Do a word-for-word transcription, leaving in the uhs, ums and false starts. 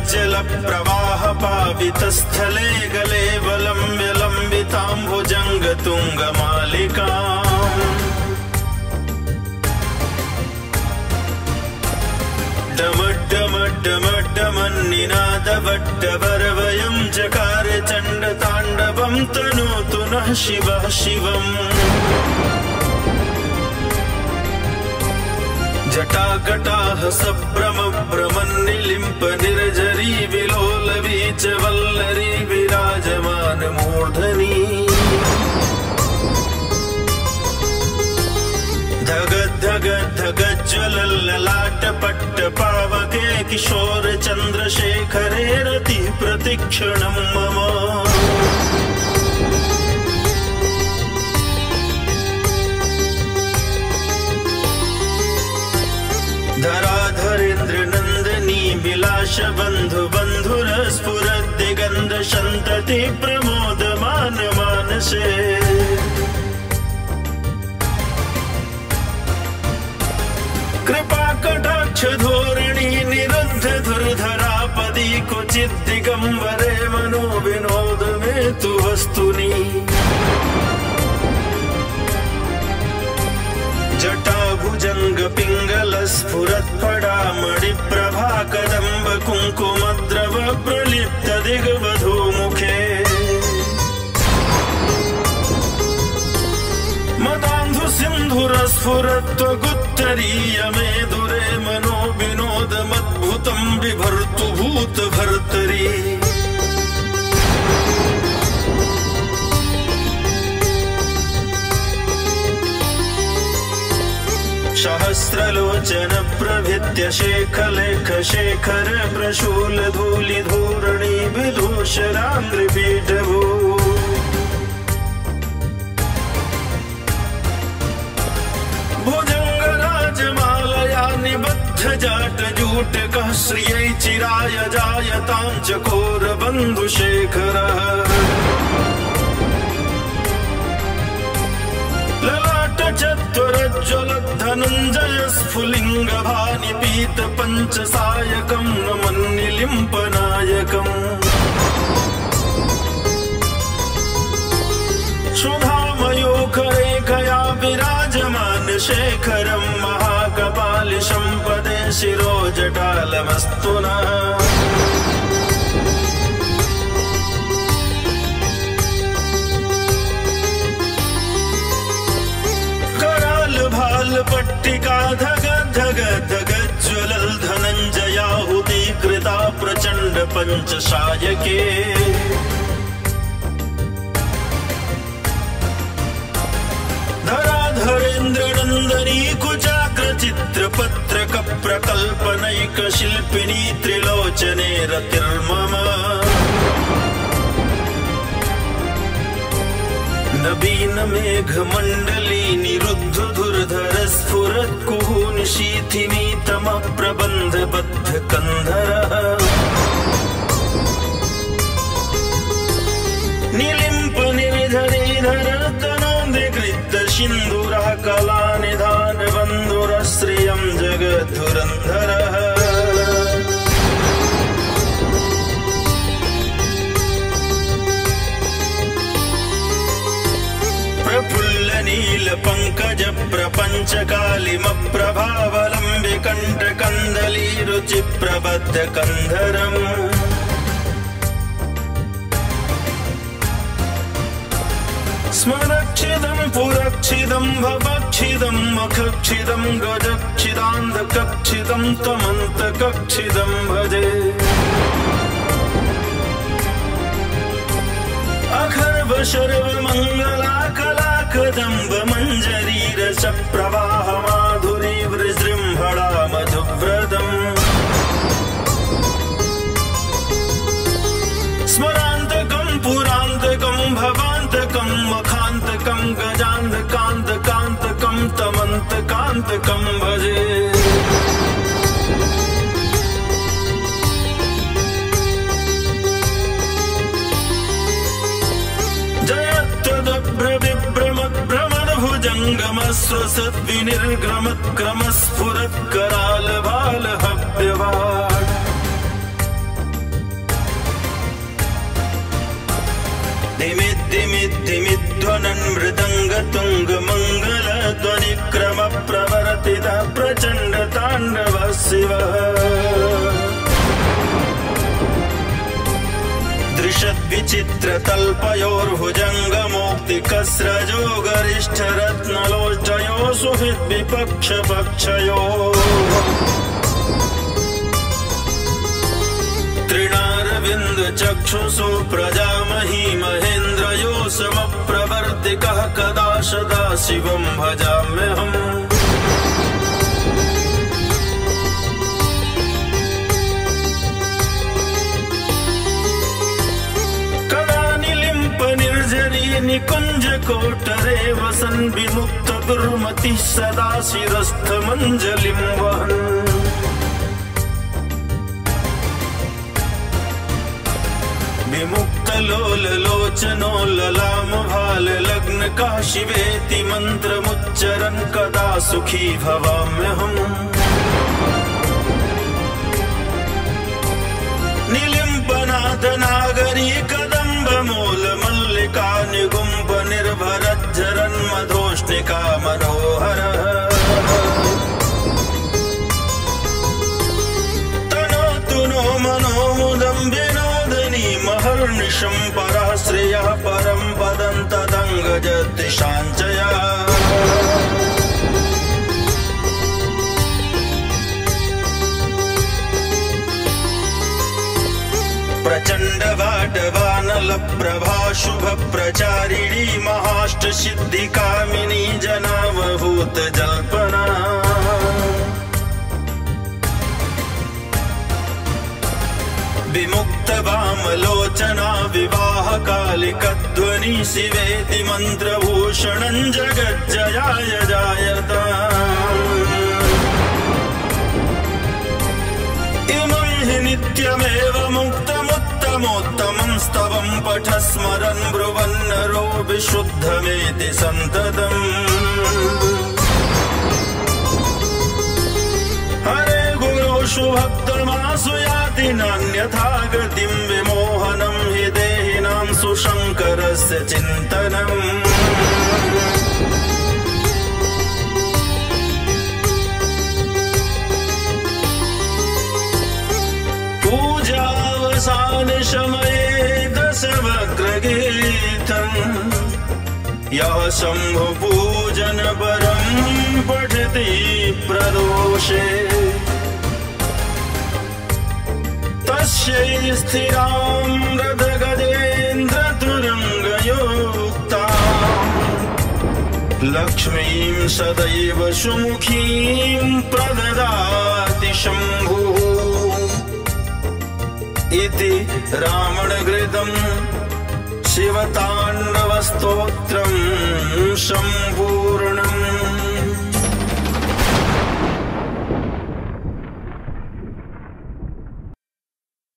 जगज्जल प्रवाह पावितस्थले गले वलम्ब्य लम्बिताम्बुजङ्ग तुङ्गमालिकाम् डमड्डमड्डमड्डमन्निनादवड्डवरवयं चकार चण्डताण्डवं तनोतु नः शिवः शिवम् जटाकटाह सभ्रम भ्रमन्निलिम्प निर्जरी विलोलवी च वल्लरी विराजमान मूर्धनि धगद् धगद् धगज्ज्वलल्ललाट पट्ट पावके किशोर चन्द्रशेखरे रति प्रतिक्षणं मम धराधरेन्द्र नंदनी विलास बंधु बंधुर स्फुरद् दिगंध संतति प्रमोदमान मानसे कृपा कटाक्ष धोरणी निरुद्ध धुर्धरापदी क्वचित् दिगंबरे मनो विनोद में तु वस्तुनि जटाभुजंग पिंगल स्फुरत्फडामणि प्रभा कदम्ब कुंकुमद्रव प्रलिप्त दिग्वधू मुखे मदान्धु सिंधुर स्फुरत्वगुत्तरीय मे दुरे मनो विनोद मद्भुतं बिभर्तु भूत भर्तरी सहस्रलोचन प्रभृत्य शेखलेख शेखर प्रशूल धूलि धूर्णी विदूषराङ्घ्रिपीठभू भुजङ्गराजमालया निबद्ध जाटजूटकः श्रियै चिराय जायतां चकोर बन्धुशेखरः चत्वरज्ज्वलद्धनञ्जय स्फुलिङ्गभानि पीत पञ्चसायकं नमन्निलिम्पनायकम् सुधामयोखरेखया विराजमान शेखरं महाकपालिशं पदे शिरोजटालमस्तु नः पट्टिका धग धग धगज्ज्वलल धनञ्जयाहुति कृता प्रचण्ड पञ्चशायके धराधरेन्द्र नन्दनी कुचाग्र चित्रपत्रक प्रकल्पनैक शिल्पिनी त्रिलोचने रतिर्मम नवीन मेघ मंडली निरुद्ध धुर्धर स्फुरत् कुहूनि शीथिनी तम प्रबंध बद्ध कंधर निलिम्प निविधरीधर तनोन्दे कृत सिंधुरा कला निधान बंधुर श्रियं जगद्धुरंधर प्रफुल्ल नील पंकज प्रपंच कालिम प्रभावलंबि कंठ कंदली रुचि प्रबद्ध कंधरम स्मरक्षिदं पुरक्षिदं भवक्षिदं मखक्षिदं गजक्षिदान्धकक्षिदं तमन्तकक्षिदं भजे अखर्व शर्व मंगला कला कदम्ब मंजरी रस प्रवाह माधुरी वृजृंभणा मधुव्रतम् स्मरान्तकं पुरान्तकं भवान्तकं मखान्तकं गजान्तकान्तकान्तकं तमन्तकान्तकं भजे जंगमस्वसद्विनिर्ग्रमत्क्रमस्फुरत्कराल बाल हव्यवाट् धिमिद्धिमिद्धिमिध्वनन् मृदङ्गतुङ्गमङ्गलध्वनिक्रम प्रवर्तितः प्रचण्ड ताण्डवः शिवः दृशद्विचित्रतल्पयोर्भुजङ्गमौक्तिकस्रजो गरिष्ठरत्नलोचयो सुहृद्विपक्षपक्षयोः तृणारविन्दचक्षुषो प्रजामहि महेन्द्रयो समप्रवर्तिकः कदा सदा शिवं भजाम्यहम् निकुञ्जकोटरे वसन् विमुक्त दुर्मतिः सदा शिरस्थमञ्जलिं वहन् विमुक्तलोललोचनो ललामभाललग्नकः शिवेति मन्त्रमुच्चरन् कदा सुखी भवाम्यहम् निलिम्पनाथनागरी कदम्बमूलमल्लिका निगुम्ब निर्भरज्झरन्मधोष्णिका मनोहरः तनोतु नो मनोमुदं विनोदनी महर्निशं परः श्रियः परं पदं तदङ्गजतिशाञ्चया प्रचण्ड वाटवानल प्रभा शुभ प्रचारिणी महाष्ट सिद्धि कामिनी जनावभूत जल्पना विमुक्त वामलोचना विवाह कालिकध्वनि शिवेति मंत्रभूषणं जगज्जयाय जायता नित्यमेव मुक्तमुत्तमोत्तमं स्तवं पठ स्मरन् ब्रुवन्नरो विशुद्धमेति सन्ततम् हरे गुरोषु भक्तमासु याति नान्यथा गतिं विमोहनं हि देहिनां सुशङ्करस्य चिन्तनम् पूजावसानसमये दशवक्त्रगीतम् यः शम्भुपूजनपरं पठति प्रदोषे तस्यै स्थिरां रथगजेन्द्रतुरङ्गयुक्ताम् लक्ष्मीं सदैव सुमुखीं प्रददाति शम्भुः इति रावणघृतं शिवताण्डवस्तोत्रं सम्पूर्णम्।